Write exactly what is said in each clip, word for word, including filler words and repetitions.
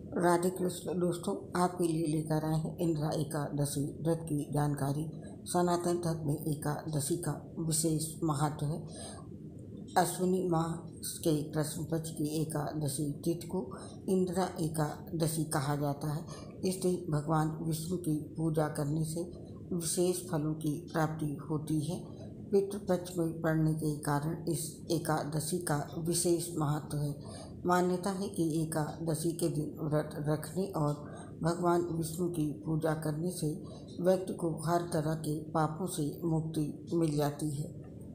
राधे कृष्ण दोस्तों, आपके लिए लेकर आए हैं इंदिरा एकादशी व्रत की जानकारी। सनातन धर्म में एकादशी का विशेष महत्व है। अश्विनी माह के कृष्ण पक्ष की एकादशी तिथि को इंदिरा एकादशी कहा जाता है। इस दिन भगवान विष्णु की पूजा करने से विशेष फलों की प्राप्ति होती है। पितृपक्ष में पड़ने के कारण इस एकादशी का विशेष महत्व है। मान्यता है कि एकादशी के दिन व्रत रखने और भगवान विष्णु की पूजा करने से व्यक्ति को हर तरह के पापों से मुक्ति मिल जाती है।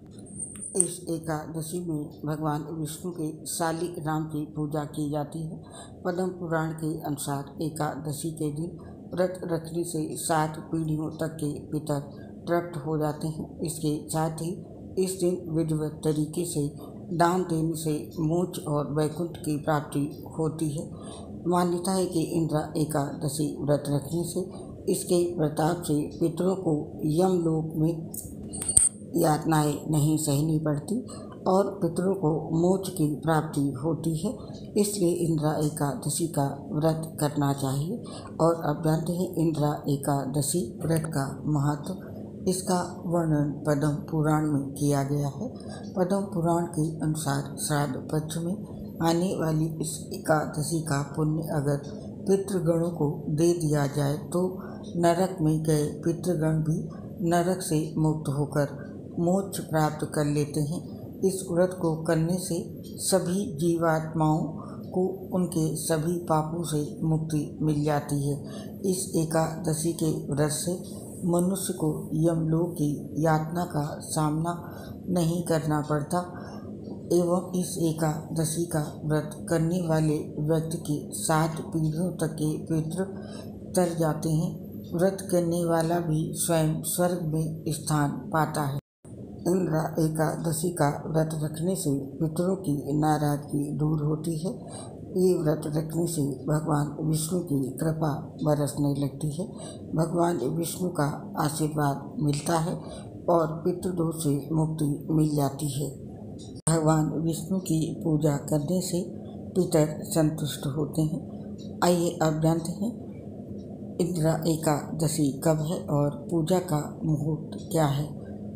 इस एकादशी में भगवान विष्णु के शालिक राम की पूजा की जाती है। पद्म पुराण के अनुसार एकादशी के दिन व्रत रखने से सात पीढ़ियों तक के पितर तृप्त हो जाते हैं। इसके साथ ही इस दिन विधिवत तरीके से दान देने से मोक्ष और वैकुंठ की प्राप्ति होती है। मान्यता है कि इंदिरा एकादशी व्रत रखने से इसके प्रताप से पितरों को यमलोक में यातनाएं नहीं सहनी पड़ती और पितरों को मोक्ष की प्राप्ति होती है। इसलिए इंदिरा एकादशी का व्रत करना चाहिए। और अब जानते हैं इंदिरा एकादशी व्रत का महत्व। इसका वर्णन पद्म पुराण में किया गया है। पद्म पुराण के अनुसार श्राद्ध पक्ष में आने वाली इस एकादशी का पुण्य अगर पितृगणों को दे दिया जाए तो नरक में गए पितृगण भी नरक से मुक्त होकर मोक्ष प्राप्त कर लेते हैं। इस व्रत को करने से सभी जीवात्माओं को उनके सभी पापों से मुक्ति मिल जाती है। इस एकादशी के व्रत से मनुष्य को यमलोक की यातना का सामना नहीं करना पड़ता एवं इस एकादशी का व्रत करने वाले व्यक्ति के सात पीढ़ियों तक के पितृ तर जाते हैं। व्रत करने वाला भी स्वयं स्वर्ग में स्थान पाता है। इंदिरा एकादशी का व्रत रखने से पितरों की नाराजगी दूर होती है। ये व्रत रखने से भगवान विष्णु की कृपा बरसने लगती है। भगवान विष्णु का आशीर्वाद मिलता है और पितृदोष से मुक्ति मिल जाती है। भगवान विष्णु की पूजा करने से पितर संतुष्ट होते हैं। आइए अब जानते हैं इंदिरा एकादशी कब है और पूजा का मुहूर्त क्या है।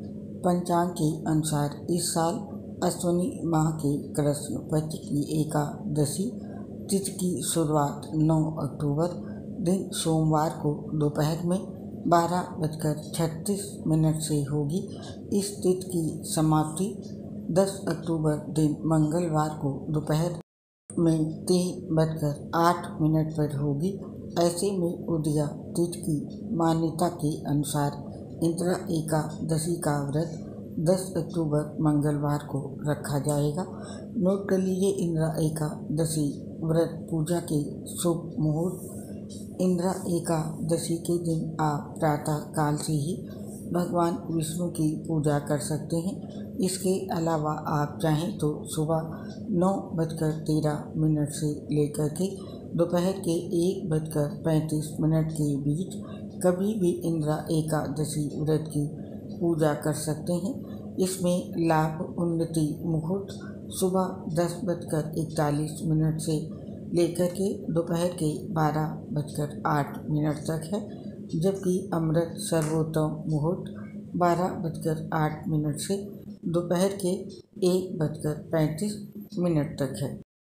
पंचांग के अनुसार इस साल अश्विनी माह के कृष्ण पक्ष की एकादशी तिथि की शुरुआत नौ अक्टूबर दिन सोमवार को दोपहर में बारह बजकर छत्तीस मिनट से होगी। इस तिथि की समाप्ति दस अक्टूबर दिन मंगलवार को दोपहर में तीन बजकर आठ मिनट पर होगी। ऐसे में उदया तिथि की मान्यता के अनुसार इंदिरा एकादशी का व्रत दस अक्टूबर मंगलवार को रखा जाएगा। नोट कर लीजिए इंदिरा एकादशी व्रत पूजा के शुभ मुहूर्त। इंदिरा एकादशी के दिन आप प्रातः काल से ही भगवान विष्णु की पूजा कर सकते हैं। इसके अलावा आप चाहें तो सुबह नौ बजकर तेरह मिनट से लेकर के दोपहर के एक बजकर पैंतीस मिनट के बीच कभी भी इंदिरा एकादशी व्रत की पूजा कर सकते हैं। इसमें लाभ उन्नति मुहूर्त सुबह दस बजकर इकतालीस मिनट से लेकर के दोपहर के बारह बजकर आठ मिनट तक है, जबकि अमृत सर्वोत्तम मुहूर्त बारह बजकर आठ मिनट से दोपहर के एक बजकर पैंतीस मिनट तक है।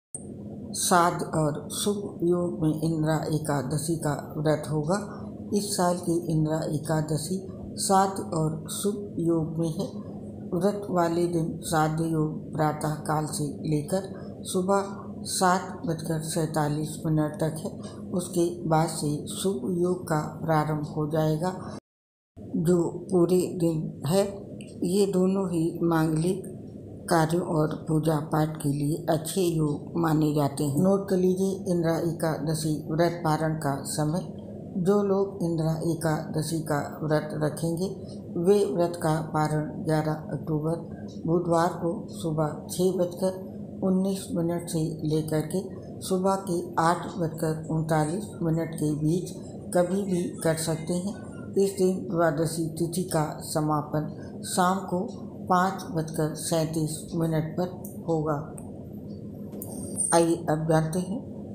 साध और शुभ योग में इंदिरा एकादशी का व्रत होगा। इस साल की इंदिरा एकादशी साध और शुभ योग में है। व्रत वाले दिन साध योग प्रातः काल से लेकर सुबह सात बजकर सैंतालीस मिनट तक है। उसके बाद से शुभ योग का प्रारंभ हो जाएगा जो पूरे दिन है। ये दोनों ही मांगलिक कार्यों और पूजा पाठ के लिए अच्छे योग माने जाते हैं। नोट कर लीजिए इंदिरा एकादशी व्रत पारण का समय। जो लोग इंदिरा एकादशी का व्रत रखेंगे वे व्रत का पारण ग्यारह अक्टूबर बुधवार को सुबह छः बजकर उन्नीस मिनट से लेकर के सुबह के आठ बजकर उनतालीस मिनट के बीच कभी भी कर सकते हैं। इस दिन द्वादशी तिथि का समापन शाम को पाँच बजकर सैंतीस मिनट पर होगा। आइए अब जानते हैं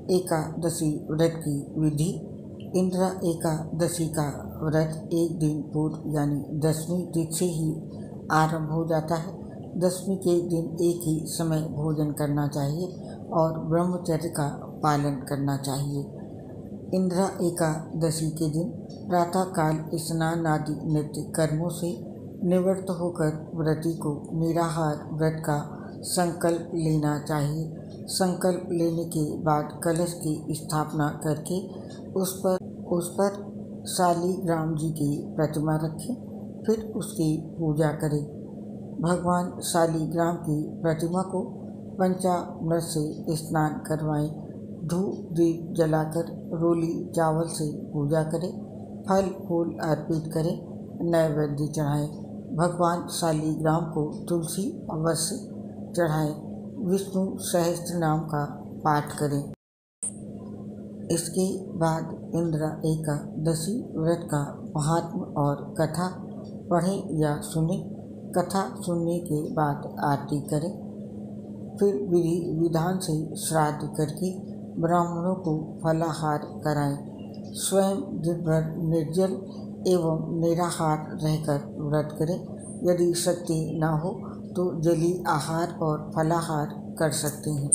एकादशी व्रत की विधि। इंद्रा एकादशी का व्रत एक दिन पूर्व यानी दसवीं तिथि से ही आरंभ हो जाता है। दसवीं के दिन एक ही समय भोजन करना चाहिए और ब्रह्मचर्य का पालन करना चाहिए। इंद्रा एकादशी के दिन प्रातःकाल स्नान आदि नित्य कर्मों से निवृत्त होकर व्रती को निराहार व्रत का संकल्प लेना चाहिए। संकल्प लेने के बाद कलश की स्थापना करके उस पर उस पर शालिग्राम जी की प्रतिमा रखें, फिर उसकी पूजा करें। भगवान शालिग्राम की प्रतिमा को पंचामृत से स्नान करवाएं। धूप दीप जलाकर रोली चावल से पूजा करें, फल फूल अर्पित करें, नैवेद्य चढ़ाएं। भगवान शालिग्राम को तुलसी अवश्य चढ़ाएं। विष्णु सहस्त्र नाम का पाठ करें। इसके बाद इंद्रा एकादशी व्रत का महात्म्य और कथा पढ़ें या सुनें। कथा सुनने के बाद आरती करें, फिर विधि विधान से श्राद्ध करके ब्राह्मणों को फलाहार कराएं। स्वयं दिन भर निर्जल एवं निराहार रहकर व्रत करें। यदि शक्ति न हो तो जली आहार और फलाहार कर सकते हैं।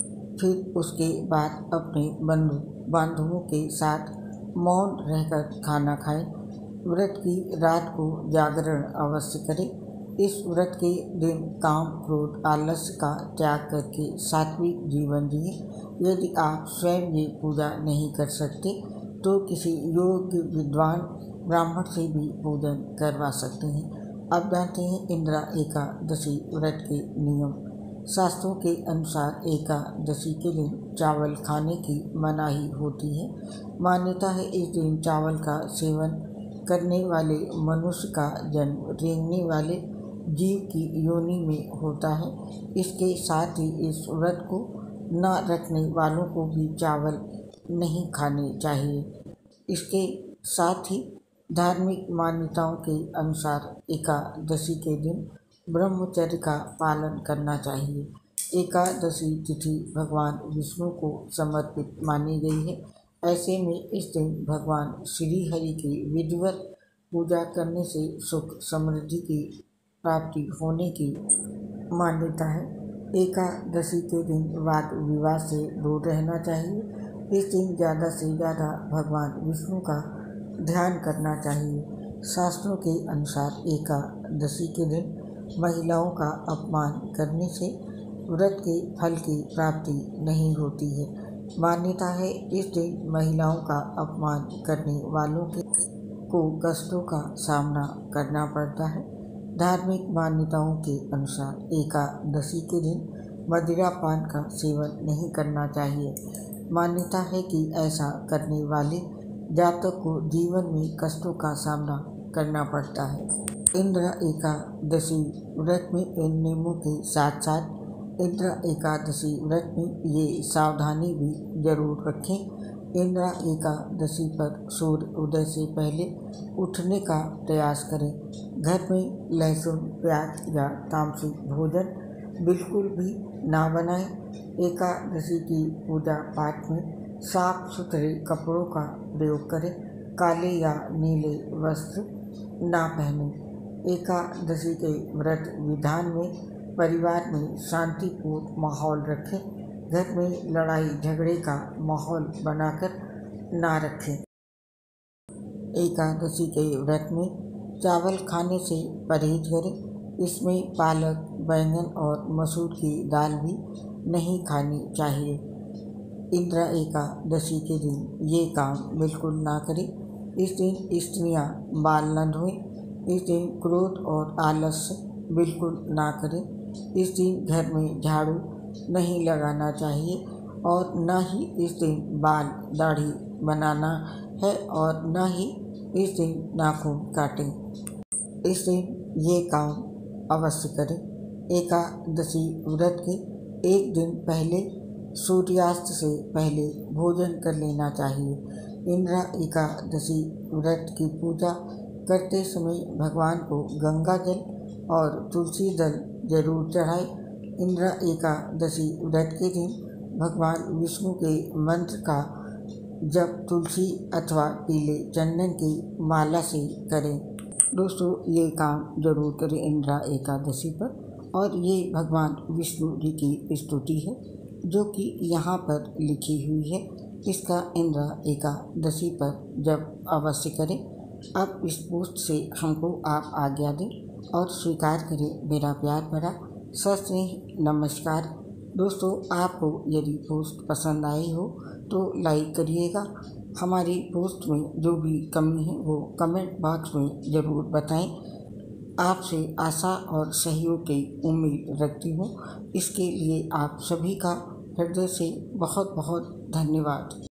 फिर उसके बाद अपने बंधु बांधवों के साथ मौन रहकर खाना खाएं। व्रत की रात को जागरण अवश्य करें। इस व्रत के दिन काम क्रोध आलस्य का त्याग करके सात्विक जीवन जिए। यदि आप स्वयं ये पूजा नहीं कर सकते तो किसी योग्य विद्वान ब्राह्मण से भी पूजन करवा सकते हैं। अब जानते हैं इंद्रा एकादशी व्रत के नियम। शास्त्रों के अनुसार एकादशी के दिन चावल खाने की मनाही होती है। मान्यता है इस दिन चावल का सेवन करने वाले मनुष्य का जन्म रेंगने वाले जीव की योनि में होता है। इसके साथ ही इस व्रत को न रखने वालों को भी चावल नहीं खाने चाहिए। इसके साथ ही धार्मिक मान्यताओं के अनुसार एकादशी के दिन ब्रह्मचर्य का पालन करना चाहिए। एकादशी तिथि भगवान विष्णु को समर्पित मानी गई है। ऐसे में इस दिन भगवान श्री हरि की विधिवत पूजा करने से सुख समृद्धि की प्राप्ति होने की मान्यता है। एकादशी के दिन वाद विवाद से दूर रहना चाहिए। इस दिन ज़्यादा से ज़्यादा भगवान विष्णु का ध्यान करना चाहिए। शास्त्रों के अनुसार एकादशी के दिन महिलाओं का अपमान करने से व्रत के फल की प्राप्ति नहीं होती है। मान्यता है इस दिन महिलाओं का अपमान करने वालों के को कष्टों का सामना करना पड़ता है। धार्मिक मान्यताओं के अनुसार एकादशी के दिन मदिरा पान का सेवन नहीं करना चाहिए। मान्यता है कि ऐसा करने वाले जातक को जीवन में कष्टों का सामना करना पड़ता है। इंद्रा एकादशी व्रत में इन नियमों के साथ साथ इंद्रा एकादशी व्रत में ये सावधानी भी जरूर रखें। इंद्रा एकादशी पर सूर्य उदय से पहले उठने का प्रयास करें। घर में लहसुन प्याज या तामसिक भोजन बिल्कुल भी ना बनाएं। एकादशी की पूजा पाठ में साफ सुथरे कपड़ों का प्रयोग करें। काले या नीले वस्त्र ना पहनें। एकादशी के व्रत विधान में परिवार में शांतिपूर्ण माहौल रखें। घर में लड़ाई झगड़े का माहौल बनाकर ना रखें। एकादशी के व्रत में चावल खाने से परहेज करें। इसमें पालक बैंगन और मसूर की दाल भी नहीं खानी चाहिए। इंद्रा एकादशी के दिन ये काम बिल्कुल ना करें। इस दिन स्त्रियां बाल न धोएं। इस दिन क्रोध और आलस्य बिल्कुल ना करें। इस दिन घर में झाड़ू नहीं लगाना चाहिए और न ही इस दिन बाल दाढ़ी बनाना है और न ही इस दिन नाखून काटें। इस दिन ये काम अवश्य करें। एकादशी व्रत के एक दिन पहले सूर्यास्त से पहले भोजन कर लेना चाहिए। इंद्रा एकादशी व्रत की पूजा करते समय भगवान को गंगा जल और तुलसी दल जरूर चढ़ाएं। इंद्रा एकादशी व्रत के दिन भगवान विष्णु के मंत्र का जप तुलसी अथवा पीले चंदन की माला से करें। दोस्तों, ये काम जरूर करें इंद्रा एकादशी पर। और ये भगवान विष्णु जी की स्तुति है जो कि यहाँ पर लिखी हुई है। इसका इंद्रा एकादशी पर जप अवश्य करें। अब इस पोस्ट से हमको आप आज्ञा दें और स्वीकार करें मेरा प्यार भरा सस्नेह नमस्कार। दोस्तों, आपको यदि पोस्ट पसंद आई हो तो लाइक करिएगा। हमारी पोस्ट में जो भी कमी है वो कमेंट बॉक्स में ज़रूर बताएं। आपसे आशा और सहयोग की उम्मीद रखती हूँ। इसके लिए आप सभी का हृदय से बहुत बहुत धन्यवाद।